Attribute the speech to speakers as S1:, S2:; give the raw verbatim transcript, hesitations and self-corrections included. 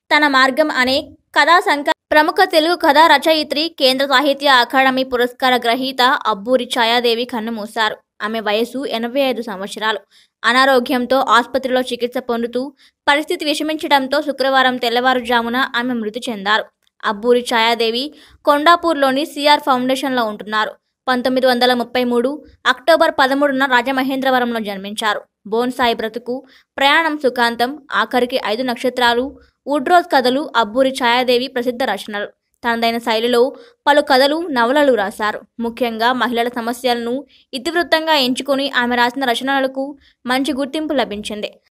S1: తన మార్గం అనే కథా సంక ప్రముఖ తెలుగు కథా రచయిత్రి, కేంద్ర సాహిత్య అకాడమీ పురస్కార గ్రహీత అబ్బూరి ఛాయాదేవి కన్నుమూశారు. ఆమె వయసు ఎనభై ఐదు సంవత్సరాలు. అనారోగ్యంతో ఆసుపత్రిలో చికిత్స పొందుతూ పరిస్థితి విషమించడంతో శుక్రవారం తెల్లవారుజామున ఆమె మృతి చెందారు. అబ్బూరి ఛాయాదేవి కొండాపూర్లోని సిఆర్ ఫౌండేషన్లో ఉంటున్నారు. పంతొమ్మిది వందల ముప్పై మూడు అక్టోబర్ పదమూడున రాజమహేంద్రవరంలో జన్మించారు. బోన్సాయి బ్రతుకు, ప్రయాణం సుఖాంతం, ఆఖరికి ఐదు నక్షత్రాలు, వుడ్రోజ్ కథలు అబ్బూరి ఛాయాదేవి ప్రసిద్ధ రచనలు. తనదైన శైలిలో పలు కథలు, నవలలు రాశారు. ముఖ్యంగా మహిళల సమస్యలను ఇతివృత్తంగా ఎంచుకొని ఆమె రాసిన రచనలకు మంచి గుర్తింపు లభించింది.